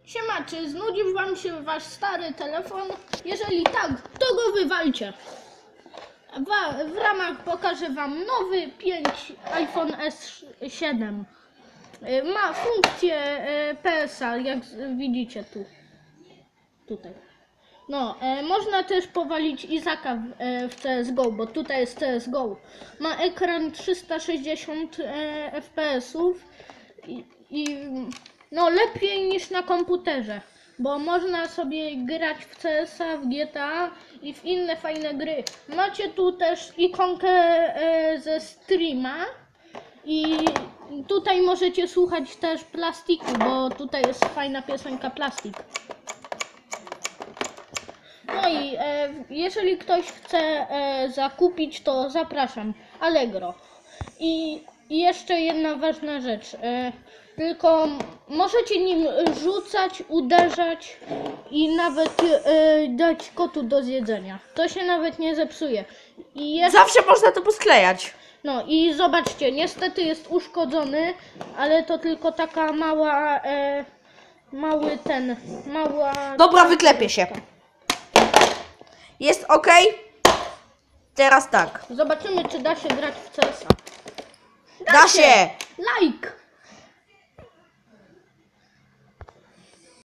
Siema, czy znudził wam się wasz stary telefon? Jeżeli tak, to go wywalcie. W ramach pokażę wam nowy 5 iPhone S7. Ma funkcję PSA, jak widzicie tutaj. No, można też powalić Izaka w CSGO, bo tutaj jest CSGO. Ma ekran 360 FPS-ów i no lepiej niż na komputerze, bo można sobie grać w CS-a, w GTA i w inne fajne gry. Macie tu też ikonkę ze streama i tutaj możecie słuchać też Plastiku, bo tutaj jest fajna piosenka Plastik. No i jeżeli ktoś chce zakupić, to zapraszam. Allegro. I jeszcze jedna ważna rzecz. Tylko możecie nim rzucać, uderzać i nawet dać kotu do zjedzenia. To się nawet nie zepsuje. Zawsze można to posklejać. No i zobaczcie, niestety jest uszkodzony, ale to tylko taka mała... Dobra, wyklepię się. Jest ok? Teraz tak. Zobaczymy, czy da się grać w CS-a. Da się! Like!